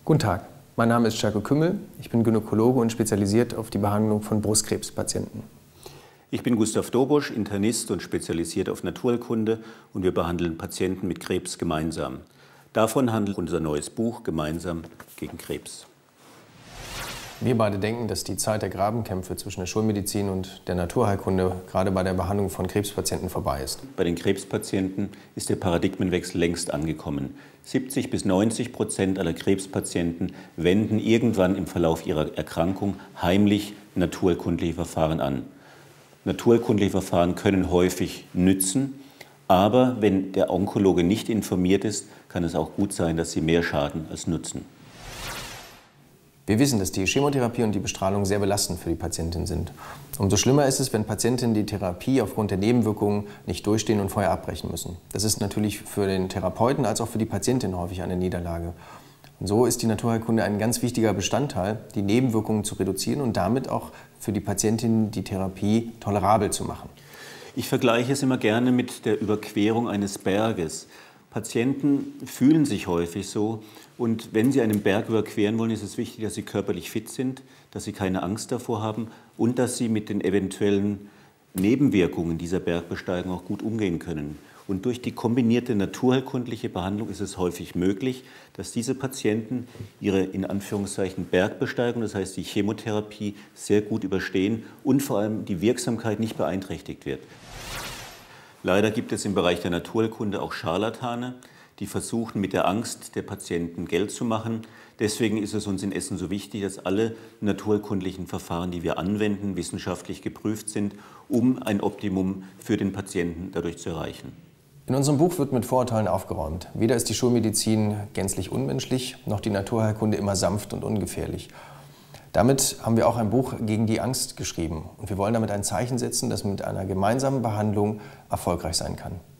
Guten Tag, mein Name ist Scherko Kümmel, ich bin Gynäkologe und spezialisiert auf die Behandlung von Brustkrebspatienten. Ich bin Gustav Dobusch, Internist und spezialisiert auf Naturheilkunde, und wir behandeln Patienten mit Krebs gemeinsam. Davon handelt unser neues Buch Gemeinsam gegen Krebs. Wir beide denken, dass die Zeit der Grabenkämpfe zwischen der Schulmedizin und der Naturheilkunde gerade bei der Behandlung von Krebspatienten vorbei ist. Bei den Krebspatienten ist der Paradigmenwechsel längst angekommen. 70 bis 90% aller Krebspatienten wenden irgendwann im Verlauf ihrer Erkrankung heimlich naturheilkundliche Verfahren an. Naturheilkundliche Verfahren können häufig nützen, aber wenn der Onkologe nicht informiert ist, kann es auch gut sein, dass sie mehr schaden als nutzen. Wir wissen, dass die Chemotherapie und die Bestrahlung sehr belastend für die Patientin sind. Umso schlimmer ist es, wenn Patientinnen die Therapie aufgrund der Nebenwirkungen nicht durchstehen und vorher abbrechen müssen. Das ist natürlich für den Therapeuten als auch für die Patientin häufig eine Niederlage. Und so ist die Naturheilkunde ein ganz wichtiger Bestandteil, die Nebenwirkungen zu reduzieren und damit auch für die Patientin die Therapie tolerabel zu machen. Ich vergleiche es immer gerne mit der Überquerung eines Berges. Patienten fühlen sich häufig so, und wenn sie einen Berg überqueren wollen, ist es wichtig, dass sie körperlich fit sind, dass sie keine Angst davor haben und dass sie mit den eventuellen Nebenwirkungen dieser Bergbesteigung auch gut umgehen können. Und durch die kombinierte naturheilkundliche Behandlung ist es häufig möglich, dass diese Patienten ihre in Anführungszeichen Bergbesteigung, das heißt die Chemotherapie, sehr gut überstehen und vor allem die Wirksamkeit nicht beeinträchtigt wird. Leider gibt es im Bereich der Naturheilkunde auch Scharlatane, die versuchen, mit der Angst der Patienten Geld zu machen. Deswegen ist es uns in Essen so wichtig, dass alle naturheilkundlichen Verfahren, die wir anwenden, wissenschaftlich geprüft sind, um ein Optimum für den Patienten dadurch zu erreichen. In unserem Buch wird mit Vorurteilen aufgeräumt. Weder ist die Schulmedizin gänzlich unmenschlich, noch die Naturheilkunde immer sanft und ungefährlich. Damit haben wir auch ein Buch gegen die Angst geschrieben. Und wir wollen damit ein Zeichen setzen, das mit einer gemeinsamen Behandlung erfolgreich sein kann.